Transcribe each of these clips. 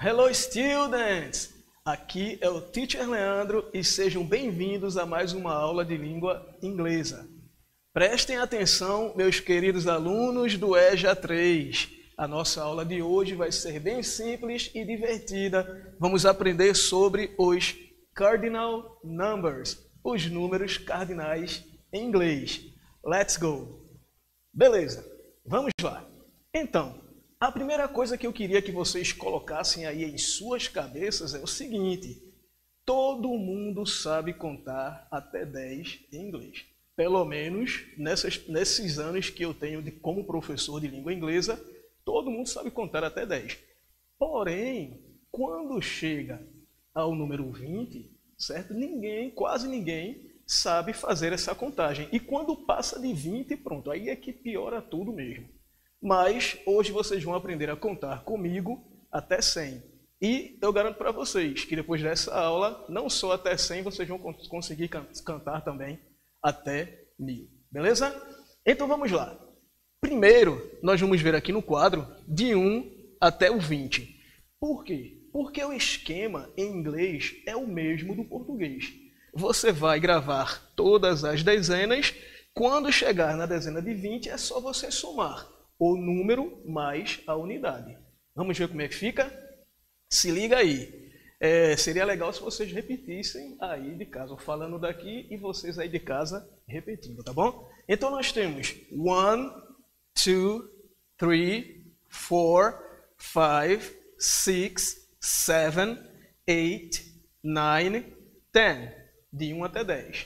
Hello, students! Aqui é o Teacher Leandro e sejam bem-vindos a mais uma aula de língua inglesa. Prestem atenção, meus queridos alunos do EJA 3. A nossa aula de hoje vai ser bem simples e divertida. Vamos aprender sobre os cardinal numbers, os números cardinais em inglês. Let's go! Beleza, vamos lá. Então, a primeira coisa que eu queria que vocês colocassem aí em suas cabeças é o seguinte: todo mundo sabe contar até 10 em inglês. Pelo menos nesses anos que eu tenho como professor de língua inglesa, todo mundo sabe contar até 10. Porém, quando chega ao número 20, certo? Quase ninguém sabe fazer essa contagem. E quando passa de 20, pronto, aí é que piora tudo mesmo. Mas hoje vocês vão aprender a contar comigo até 100. E eu garanto para vocês que depois dessa aula, não só até 100, vocês vão conseguir cantar também até 1000. Beleza? Então vamos lá. Primeiro, nós vamos ver aqui no quadro de 1 até o 20. Por quê? Porque o esquema em inglês é o mesmo do português. Você vai gravar todas as dezenas. Quando chegar na dezena de 20, é só você somar o número mais a unidade. Vamos ver como é que fica? Se liga aí. Seria legal se vocês repetissem aí de casa, falando daqui e vocês aí de casa repetindo, tá bom? Então nós temos 1, 2, 3, 4, 5, 6, 7, 8, 9, 10. De 1 até 10.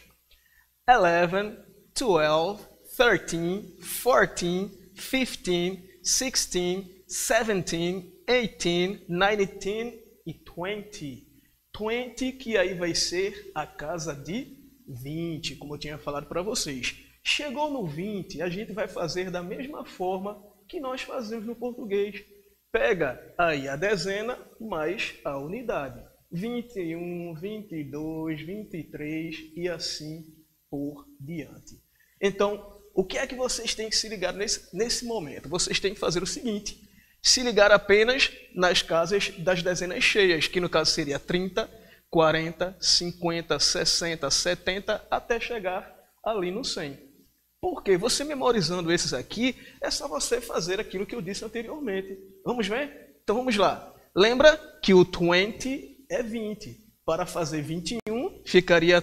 11, 12, 13, 14, 15, 16, 17, 18, 19 e 20. 20 que aí vai ser a casa de 20, como eu tinha falado para vocês. Chegou no 20, a gente vai fazer da mesma forma que nós fazemos no português. Pega aí a dezena mais a unidade. 21, 22, 23 e assim por diante. Então, o que é que vocês têm que se ligar nesse momento? Vocês têm que fazer o seguinte: se ligar apenas nas casas das dezenas cheias, que no caso seria 30, 40, 50, 60, 70, até chegar ali no 100. Porque você memorizando esses aqui, é só você fazer aquilo que eu disse anteriormente. Vamos ver? Então vamos lá. Lembra que o 20 é 20. Para fazer 21, ficaria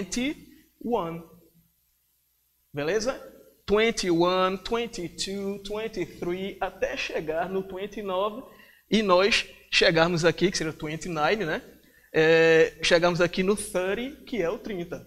21. Beleza? 21, 22, 23, até chegar no 29 e nós chegarmos aqui, que seria o 29, né? Chegamos aqui no 30, que é o 30.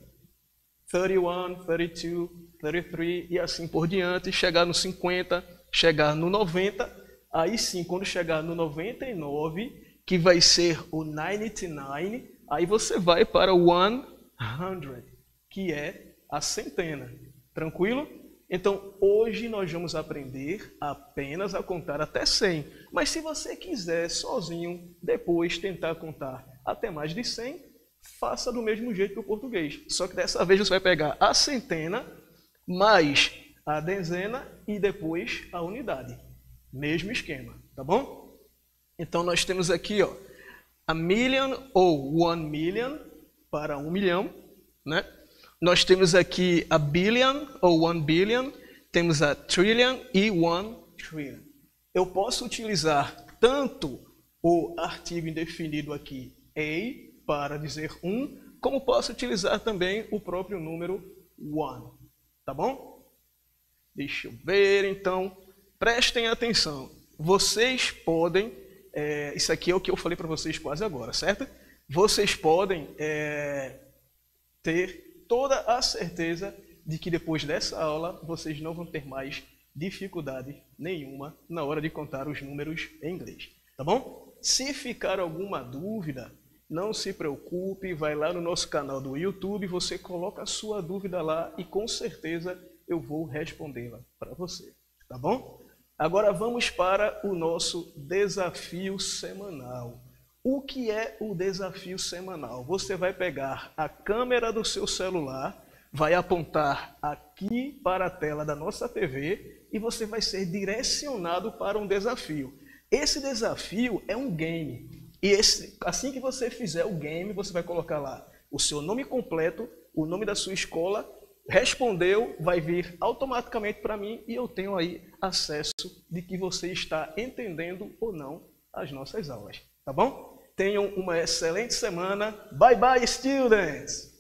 31, 32, 33 e assim por diante, chegar no 50, chegar no 90, aí sim, quando chegar no 99, que vai ser o 99, aí você vai para o 100, que é a centena. Tranquilo? Então, hoje nós vamos aprender apenas a contar até 100. Mas se você quiser sozinho, depois tentar contar até mais de 100, faça do mesmo jeito que o português. Só que dessa vez você vai pegar a centena, mais a dezena e depois a unidade. Mesmo esquema, tá bom? Então, nós temos aqui, ó, a million ou 1 million, para 1 milhão, né? Nós temos aqui a billion ou 1 billion, temos a trillion e 1 trillion. Eu posso utilizar tanto o artigo indefinido aqui, a, para dizer 1, como posso utilizar também o próprio número 1. Tá bom? Deixa eu ver, então. Prestem atenção. Vocês podem... isso aqui é o que eu falei para vocês quase agora, certo? Vocês podem ter toda a certeza de que depois dessa aula vocês não vão ter mais dificuldade nenhuma na hora de contar os números em inglês, tá bom? Se ficar alguma dúvida, não se preocupe, vai lá no nosso canal do YouTube, você coloca a sua dúvida lá e com certeza eu vou respondê-la para você, tá bom? Agora vamos para o nosso desafio semanal. O que é o desafio semanal? Você vai pegar a câmera do seu celular, vai apontar aqui para a tela da nossa TV e você vai ser direcionado para um desafio. Esse desafio é um game. E assim que você fizer o game, você vai colocar lá o seu nome completo, o nome da sua escola, respondeu, vai vir automaticamente para mim e eu tenho aí acesso de que você está entendendo ou não as nossas aulas. Tá bom? Tenham uma excelente semana. Bye bye, students!